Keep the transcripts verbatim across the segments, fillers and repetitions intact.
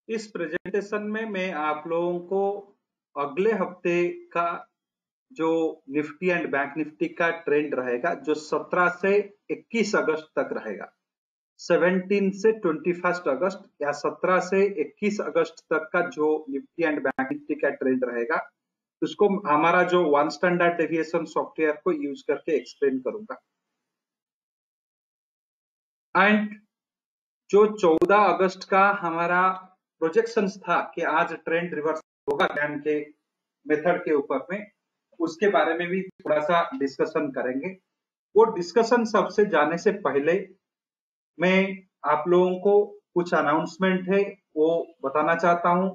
इस प्रेजेंटेशन में मैं आप लोगों को अगले हफ्ते का जो निफ्टी एंड बैंक निफ्टी का ट्रेंड रहेगा, जो सत्रह से इक्कीस अगस्त तक रहेगा, सत्रह से इक्कीस अगस्त या सत्रह से इक्कीस अगस्त तक का जो निफ्टी एंड बैंक निफ्टी का ट्रेंड रहेगा, उसको हमारा जो वन स्टैंडर्ड डेविएशन सॉफ्टवेयर को यूज करके एक्सप्लेन करूंगा। एंड जो चौदह अगस्त का हमारा प्रोजेक्शंस था कि आज ट्रेंड रिवर्स होगा ज्ञान के मेथड के ऊपर में, उसके बारे में भी थोड़ा सा डिस्कशन करेंगे। वो डिस्कशन सबसे जाने से पहले मैं आप लोगों को कुछ अनाउंसमेंट है वो बताना चाहता हूं,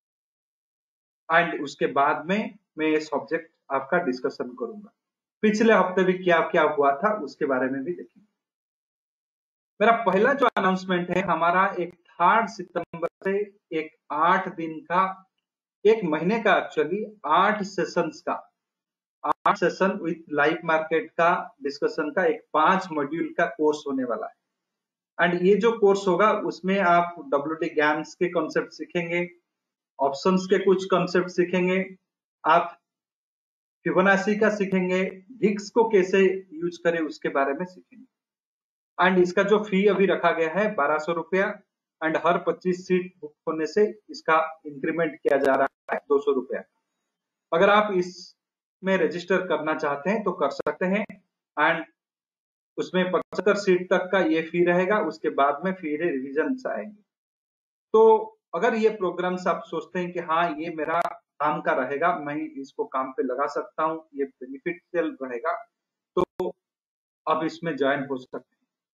एंड उसके बाद में मैं ये सब्जेक्ट आपका डिस्कशन करूंगा। पिछले हफ्ते भी क्या क्या हुआ था उसके बारे में भी देखेंगे। मेरा पहला जो अनाउंसमेंट है, हमारा एक थर्ड सितंबर से एक आठ दिन का, एक महीने का एक्चुअली आठ सेशंस का, आठ सेशन विद लाइव मार्केट का डिस्कशन का एक पांच मॉड्यूल का कोर्स होने वाला है। एंड ये जो कोर्स होगा उसमें आप डब्ल्यूटी गैम्स के कॉन्सेप्ट सीखेंगे, ऑप्शंस के कुछ कॉन्सेप्ट सीखेंगे, आप फिबोनाची का सीखेंगे, विक्स को कैसे यूज करें उसके बारे में सीखेंगे। एंड इसका जो फी अभी रखा गया है बारह सौ रुपया, एंड हर पच्चीस सीट बुक होने से इसका इंक्रीमेंट किया जा रहा है दो सौ रुपया। अगर आप इसमें रजिस्टर करना चाहते हैं तो कर सकते हैं, एंड उसमें पचहत्तर सीट तक का ये फी रहेगा, उसके बाद में फिर रिविजन आएंगे। तो अगर ये प्रोग्राम्स आप सोचते हैं कि हाँ ये मेरा काम का रहेगा, मैं इसको काम पे लगा सकता हूँ, ये बेनिफिशियल रहेगा, तो अब इसमें ज्वाइन हो सकते हैं।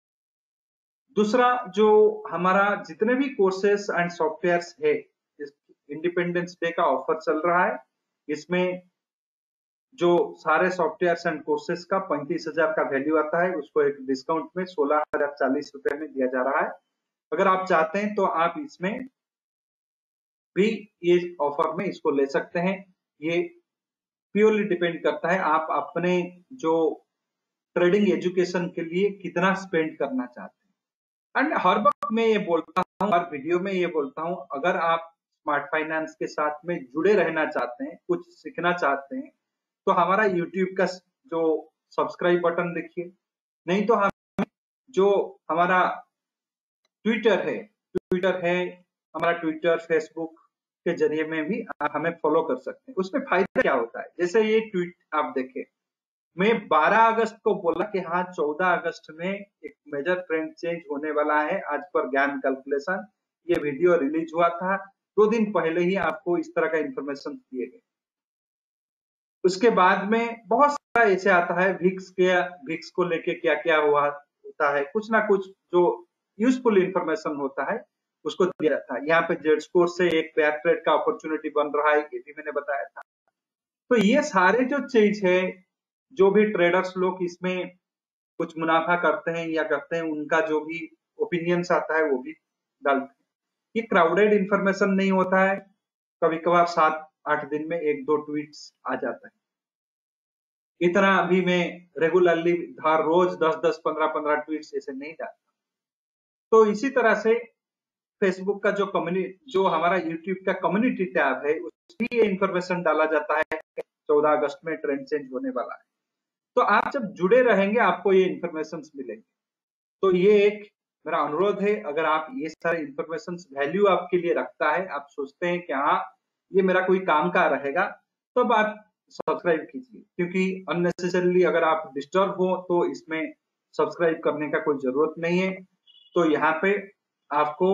दूसरा, जो हमारा जितने भी कोर्सेस एंड सॉफ्टवेयर्स है, इंडिपेंडेंस डे का ऑफर चल रहा है, इसमें जो सारे सॉफ्टवेयर्स एंड कोर्सेस का पैंतीस हजार का वैल्यू आता है, उसको एक डिस्काउंट में सोलह हजार चालीस रुपए में दिया जा रहा है। अगर आप चाहते हैं तो आप इसमें भी ये ऑफर में इसको ले सकते हैं। ये प्योरली डिपेंड करता है आप अपने जो ट्रेडिंग एजुकेशन के लिए कितना स्पेंड करना चाहते हैं। एंड हर वक्त मैं ये बोलता हूँ, हर वीडियो में ये बोलता हूँ, अगर आप स्मार्ट फाइनेंस के साथ में जुड़े रहना चाहते हैं, कुछ सीखना चाहते हैं, तो हमारा यूट्यूब का जो सब्सक्राइब बटन देखिए, नहीं तो हम जो हमारा ट्विटर है ट्विटर है हमारा ट्विटर फेसबुक के जरिए में भी आप हमें फॉलो कर सकते हैं। उसमें फायदा क्या होता है, जैसे ये ट्वीट आप देखें, मैं बारह अगस्त को बोला कि हाँ चौदह अगस्त में एक मेजर ट्रेंड चेंज होने वाला है आज पर ज्ञान कैलकुलेशन, ये वीडियो रिलीज हुआ था, दो दिन पहले ही आपको इस तरह का इंफॉर्मेशन दिए गए। उसके बाद में बहुत सारा ऐसे आता है, विक्स के विक्स को लेके क्या क्या हुआ होता है, कुछ ना कुछ जो यूजफुल इंफॉर्मेशन होता है उसको दिया जाता है। यहाँ पे जेड स्कोर से एक पेयर ट्रेड का अपॉर्चुनिटी बन रहा है, ये भी मैंने बताया था। तो ये सारे जो चीज है, जो भी ट्रेडर्स लोग इसमें कुछ मुनाफा करते हैं या करते हैं, उनका जो भी ओपिनियंस आता है वो भी डालते हैं। ये क्राउडेड इंफॉर्मेशन नहीं होता है, कभी कभार सात आठ दिन में एक दो ट्वीट्स आ जाता है, इतना अभी मैं रेगुलरली हर रोज दस दस पंद्रह पंद्रह ट्वीट्स ऐसे नहीं डालता। तो इसी तरह से फेसबुक का जो कम्युनिटी, जो हमारा यूट्यूब का कम्युनिटी टैब है, उसमें ये इंफॉर्मेशन डाला जाता है चौदह अगस्त में ट्रेंड चेंज होने वाला है। तो आप जब जुड़े रहेंगे आपको ये इंफॉर्मेशन मिलेंगे। तो ये एक मेरा अनुरोध है, अगर आप ये सारे इंफॉर्मेशन वैल्यू आपके लिए रखता है, आप सोचते हैं कि हाँ ये मेरा कोई काम का रहेगा, तब तो आप सब्सक्राइब कीजिए, क्योंकि अननेसेसरली अगर आप डिस्टर्ब हो तो इसमें सब्सक्राइब करने का कोई जरूरत नहीं है। तो यहाँ पे आपको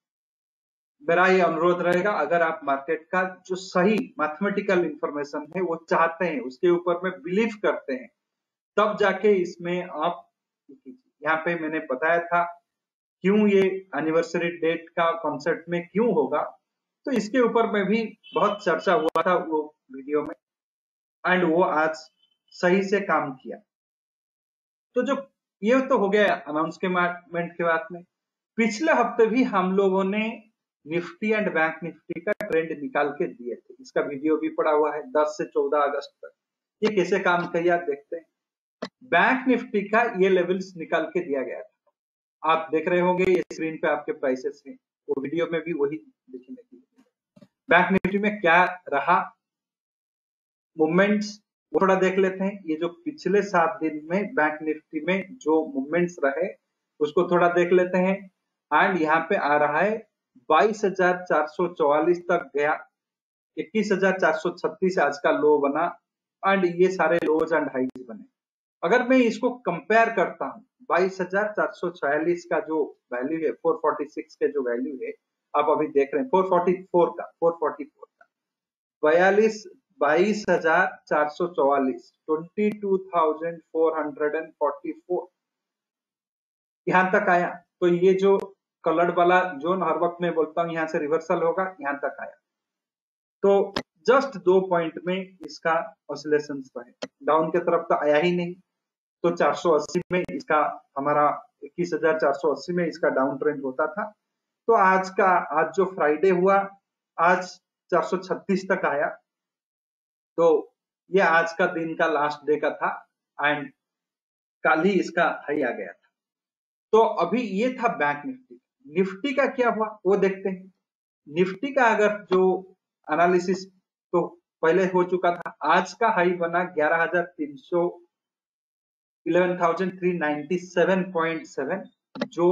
मेरा ये अनुरोध रहेगा, अगर आप मार्केट का जो सही मैथमेटिकल इंफॉर्मेशन है वो चाहते हैं, उसके ऊपर में बिलीव करते हैं, तब जाके इसमें आप, यहाँ पे मैंने बताया था क्यों ये एनिवर्सरी डेट का कॉन्सेप्ट में क्यों होगा, तो इसके ऊपर में भी बहुत चर्चा हुआ था वो वीडियो में, एंड वो आज सही से काम किया। तो जो ये तो हो गया अनाउंसमेंट के बाद में, पिछले हफ्ते भी हम लोगों ने निफ्टी एंड बैंक निफ्टी का ट्रेंड निकाल के दिए थे, इसका वीडियो भी पड़ा हुआ है दस से चौदह अगस्त तक। ये कैसे काम किया देखते हैं। बैंक निफ्टी का ये लेवल्स निकाल के दिया गया था, आप देख रहे होंगे ये स्क्रीन पे आपके प्राइसेस हैं। वो वीडियो में भी वही देखने की। बैंक निफ्टी में क्या रहा मूवमेंट्स वो थोड़ा देख लेते हैं। ये जो पिछले सात दिन में बैंक निफ्टी में जो मूवमेंट्स रहे उसको थोड़ा देख लेते हैं। एंड यहाँ पे आ रहा है बाईस हजार चार सौ चौवालीस तक गया, इक्कीस हजार चार सौ छत्तीस आज का लो बना एंड ये सारे लोज एंड हाइज बने। अगर मैं इसको कंपेयर करता हूँ बाईस हजार चार सौ छियालीस का जो वैल्यू है, चार सौ छियालीस के जो वैल्यू है आप अभी देख रहे हैं चार सौ चौवालीस का चार सौ चौवालीस का बयालीस बाईस हजार चार सौ चौवालीस twenty two thousand four hundred and forty four यहां तक आया। तो ये जो कलर्ड वाला जोन हर वक्त मैं बोलता हूं यहां से रिवर्सल होगा, यहां तक आया। तो जस्ट दो पॉइंट में इसका ऑसिलेशन रहे, डाउन की तरफ तो आया ही नहीं। तो चार सौ अस्सी में इसका हमारा इक्कीस हजार चार सौ अस्सी में इसका डाउन ट्रेंड होता था। तो आज का आज जो फ्राइडे हुआ आज चार सौ छत्तीस तक आया। तो ये आज का दिन का लास्ट डे का था एंड कल ही इसका हाई आ गया था। तो अभी ये था बैंक निफ्टी। निफ्टी का क्या हुआ वो देखते हैं। निफ्टी का अगर जो एनालिसिस तो पहले हो चुका था, आज का हाई बना ग्यारह हजार तीन सौ ग्यारह हजार तीन सौ सत्तानवे पॉइंट सात जो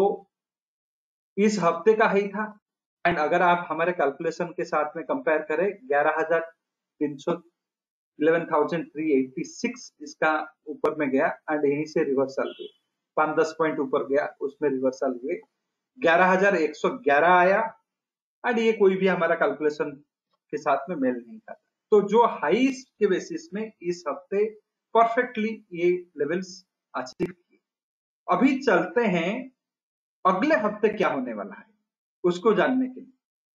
इस हफ्ते का हाई था। एंड अगर आप हमारे कैलकुलेशन के साथ में कंपेयर करें ग्यारह हजार तीन सौ ग्यारह हजार तीन सौ छियासी इसका ऊपर में गया एंड यहीं से रिवर्सल हुए, पांच दस पॉइंट ऊपर गया उसमें रिवर्सल हुए, ग्यारह हजार एक सौ ग्यारह आया एंड ये कोई भी हमारा कैलकुलेशन के साथ में मेल नहीं खाता। तो जो हाईस के बेसिस में इस हफ्ते परफेक्टली ये लेवल्स अचीव किए। अभी चलते हैं अगले हफ्ते क्या होने वाला है उसको जानने के लिए।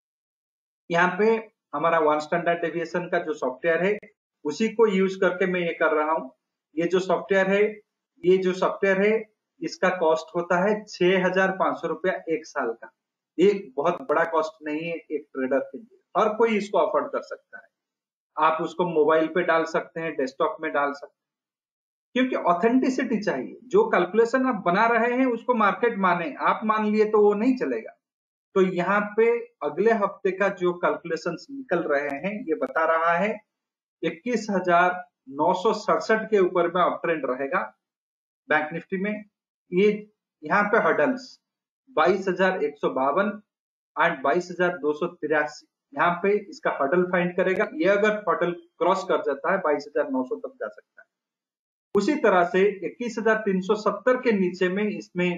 यहाँ पे हमारा वन स्टैंडर्ड डेविएशन का जो सॉफ्टवेयर है उसी को यूज करके मैं ये कर रहा हूँ। ये जो सॉफ्टवेयर है ये जो सॉफ्टवेयर है इसका कॉस्ट होता है छह हजार पांच सौ रुपया एक साल का। एक बहुत बड़ा कॉस्ट नहीं है एक ट्रेडर के लिए, हर कोई इसको अफोर्ड कर सकता है। आप उसको मोबाइल पे डाल सकते हैं, डेस्कटॉप में डाल सकते हैं, क्योंकि ऑथेंटिसिटी चाहिए। जो कैलकुलेशन आप बना रहे हैं उसको मार्केट माने, आप मान लिए तो वो नहीं चलेगा। तो यहाँ पे अगले हफ्ते का जो कैलकुलेशन निकल रहे हैं ये बता रहा है इक्कीस हजार नौ सौ सड़सठ के ऊपर में अप ट्रेंड रहेगा बैंक निफ्टी में। ये यहाँ पे हर्डल्स बाईस हजार एक सौ बावन एंड बाईस हजार दो सौ तिरासी यहाँ पे इसका हर्डल फाइंड करेगा। ये अगर हर्डल क्रॉस कर जाता है बाईस हजार नौ सौ तक जा सकता है। उसी तरह से इक्कीस हजार तीन सौ सत्तर के नीचे में इसमें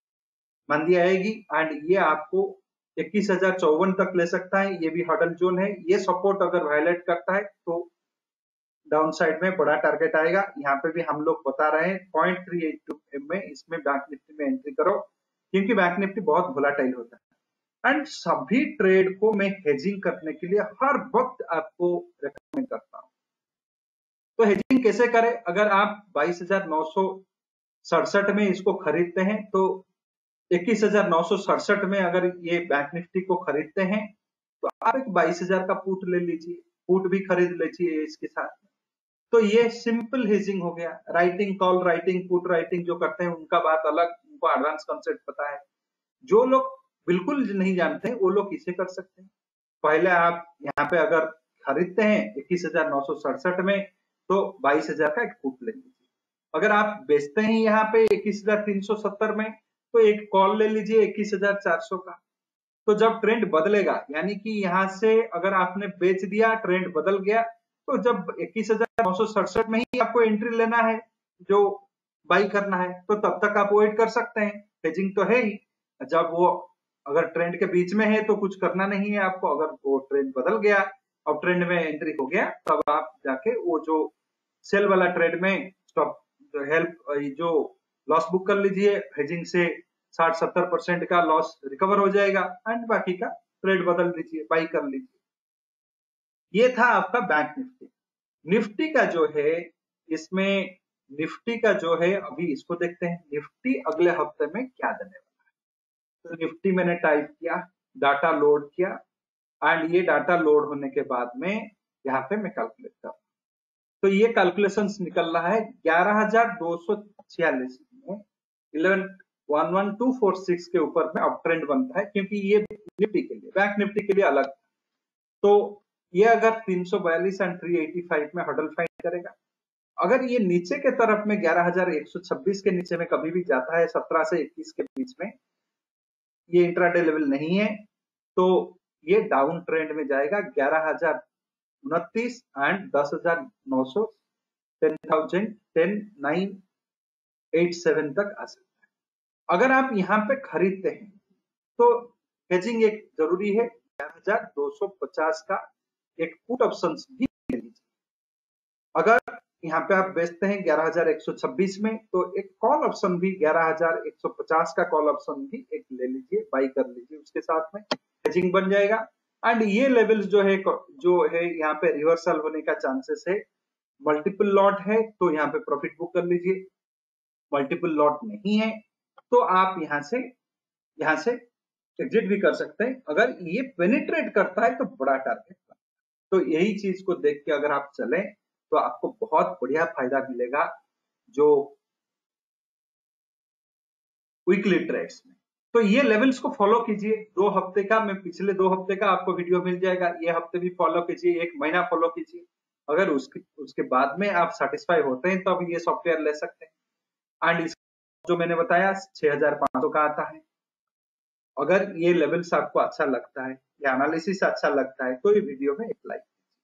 मंदी आएगी एंड ये आपको इक्कीस हजार चौवन तक ले सकता है। ये भी हर्डल जोन है। ये सपोर्ट अगर वायलेट करता है तो डाउन साइड में बड़ा टारगेट आएगा। यहाँ पे भी हम लोग बता रहे हैं पॉइंट थ्री एट टू में इसमें बैंक निफ्टी में एंट्री करो, क्योंकि बैंक निफ्टी बहुत वोलेटाइल होता है। एंड सभी ट्रेड को मैं हेजिंग करने के लिए हर वक्त आपको रेकमेंड करता हूं। तो हेजिंग कैसे करें? अगर आप बाईस हजार नौ सौ सड़सठ में इसको खरीदते हैं तो इक्कीस हजार नौ सौ सड़सठ में अगर ये बैंक निफ्टी को खरीदते हैं तो आप एक बाईस हजार का पुट ले लीजिए, पुट भी खरीद लीजिए इसके साथ। तो ये सिंपल हेजिंग हो गया। Writing call writing put writing जो करते हैं उनका बात अलग, उनको एडवांस कॉन्सेप्ट पता है। जो लोग बिल्कुल नहीं जानते वो लोग इसे कर सकते हैं। पहले आप यहाँ पे अगर खरीदते हैं इक्कीस हजार नौ सौ सड़सठ में तो बाईस हजार का एक पुट ले लीजिए। अगर आप बेचते हैं यहाँ पे इक्कीस हजार तीन सौ सत्तर में तो एक कॉल ले लीजिए इक्कीस हजार चार सौ का। तो जब ट्रेंड बदलेगा, यानी कि यहाँ से अगर आपने बेच दिया ट्रेंड बदल गया, तो जब इक्कीस हजार नौ सौ सड़सठ में ही आपको एंट्री लेना है जो बाई करना है तो तब तक आप वेट कर सकते हैं। हेजिंग तो है ही। जब वो अगर ट्रेंड के बीच में है तो कुछ करना नहीं है आपको। अगर वो ट्रेंड बदल गया और ट्रेंड में एंट्री हो गया तब आप जाके वो जो सेल वाला ट्रेड में स्टॉप हेल्प जो लॉस बुक कर लीजिए। हेजिंग से साठ सत्तर परसेंट का लॉस रिकवर हो जाएगा एंड बाकी का ट्रेड बदल लीजिए, बाई कर लीजिए। ये था आपका बैंक निफ्टी। निफ्टी का जो है इसमें निफ्टी का जो है अभी इसको देखते हैं निफ्टी अगले हफ्ते में क्या देने वाला है। तो निफ्टी मैंने टाइप किया, डाटा लोड किया एंड ये डाटा लोड होने के बाद में यहाँ पे मैं कैलकुलेट कर, तो ये कैलकुलेशंस निकल रहा है ग्यारह हजार दो सौ छियालीस में one one two four six के ऊपर में अप ट्रेंड बनता है, क्योंकि ये निफ्टी के लिए, बैंक निफ्टी के लिए अलग। तो ये अगर तीन सौ बयालीस एंड तीन सौ पचासी में हडल फाइंड करेगा, अगर ये नीचे के तरफ में ग्यारह हज़ार एक सौ छब्बीस के नीचे में कभी भी जाता है, सत्रह से इक्कीस के बीच में, ये इंट्राडे लेवल नहीं है, तो ये डाउन ट्रेंड में जाएगा ग्यारह हज़ार उनतीस एंड दस हज़ार नौ सौ, ten thousand ten nine eight seven तक आ सकता है। अगर आप यहाँ पे खरीदते हैं तो हेजिंग एक जरूरी है, ग्यारह हज़ार दो सौ पचास का एक पुट ऑप्शन भी ले लीजिए। अगर यहाँ पे आप बेचते हैं ग्यारह हज़ार एक सौ छब्बीस में, तो एक कॉल ऑप्शन भी ग्यारह हज़ार एक सौ पचास का कॉल ऑप्शन भी एक ले लीजिए, बाई कर लीजिए, उसके साथ में हेजिंग बन जाएगा। एंड ये लेवल्स जो है जो है यहाँ पे रिवर्सल होने का चांसेस है। मल्टीपल लॉट है तो यहाँ पे प्रॉफिट बुक कर लीजिए, मल्टीपल लॉट नहीं है तो आप यहाँ से यहाँ से एग्जिट भी कर सकते हैं। अगर ये पेनिट्रेट करता है तो बड़ा टारगेट, तो यही चीज को देख के अगर आप चलें तो आपको बहुत बढ़िया फायदा मिलेगा जो वीकली ट्रेड्स में। तो ये लेवल्स को फॉलो कीजिए, दो हफ्ते का, मैं पिछले दो हफ्ते का आपको वीडियो मिल जाएगा, ये हफ्ते भी फॉलो कीजिए, एक महीना फॉलो कीजिए। अगर उसके उसके बाद में आप सेटिस्फाई होते हैं तो अब ये सॉफ्टवेयर ले सकते हैं। एंड जो मैंने बताया छह हज़ार पाँच सौ का आता है। अगर ये लेवल्स आपको अच्छा लगता है या एनालिसिस अच्छा लगता है तो ये वीडियो में एक लाइक।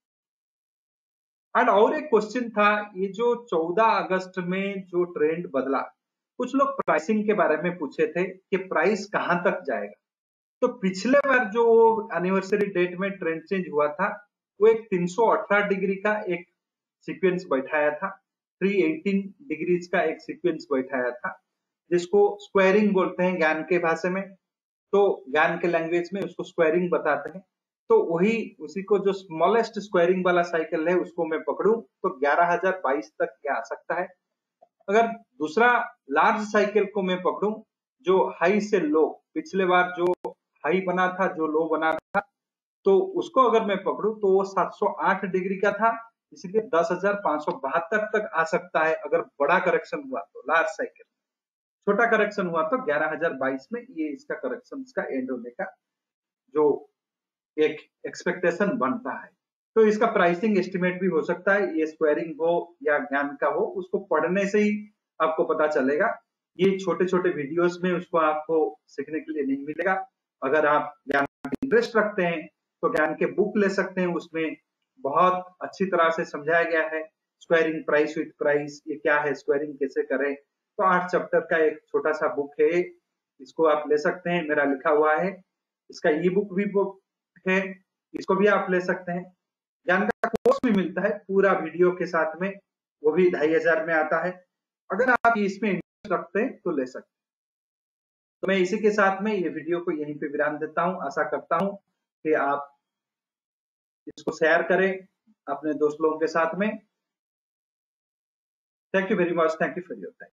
एंड और एक क्वेश्चन था, ये जो चौदह अगस्त में जो ट्रेंड बदला, कुछ लोग प्राइसिंग के बारे में पूछे थे कि प्राइस कहां तक जाएगा। तो पिछले बार जो एनिवर्सरी डेट में ट्रेंड चेंज हुआ था, वो एक तीन सौ अठारह डिग्री का एक सीक्वेंस बैठाया था, तीन सौ अठारह डिग्रीज का एक सीक्वेंस बैठाया था, जिसको स्क्वायरिंग बोलते हैं ज्ञान के भाषा में, तो ज्ञान के लैंग्वेज में उसको स्क्वायरिंग बताते हैं। तो वही उसी को जो स्मॉलेस्ट स्क्वायरिंग वाला साइकिल है उसको मैं पकड़ूं तो ग्यारह हज़ार बाईस तक क्या आ सकता है। अगर दूसरा लार्ज साइकिल को मैं पकड़ूं जो हाई से लो, पिछले बार जो हाई बना था जो लो बना था, तो उसको अगर मैं पकड़ूं तो वो सात सौ आठ डिग्री का था, इसलिए दस हज़ार पाँच सौ बहत्तर तक आ सकता है अगर बड़ा करेक्शन हुआ तो लार्ज साइकिल। छोटा करेक्शन हुआ तो ग्यारह हज़ार बाईस में ये इसका करेक्शन का एंड होने का जो एक एक्सपेक्टेशन बनता है। तो इसका प्राइसिंग एस्टिमेट भी हो सकता है, ये स्क्वायरिंग हो या ज्ञान का हो, उसको पढ़ने से ही आपको पता चलेगा। ये छोटे छोटे वीडियोस में उसको आपको सीखने के लिए नहीं मिलेगा। अगर आप ज्ञान में इंटरेस्ट रखते हैं तो ज्ञान के बुक ले सकते हैं, उसमें बहुत अच्छी तरह से समझाया गया है स्क्वायरिंग, प्राइस विथ प्राइस ये क्या है, स्क्वायरिंग कैसे करें। तो आठ चैप्टर का एक छोटा सा बुक है, इसको आप ले सकते हैं, मेरा लिखा हुआ है। इसका ई बुक भी बुक है, इसको भी आप ले सकते हैं। ज्ञान का कोर्स भी मिलता है पूरा वीडियो के साथ में, वो भी ढाई हजार में आता है। अगर आप इसमें इंटरेस्ट रखते हैं तो ले सकते हैं। तो मैं इसी के साथ में ये वीडियो को यहीं पे विराम देता हूं। आशा करता हूं कि आप इसको शेयर करें अपने दोस्त लोगों के साथ में। Thank you very much, thank you for your time.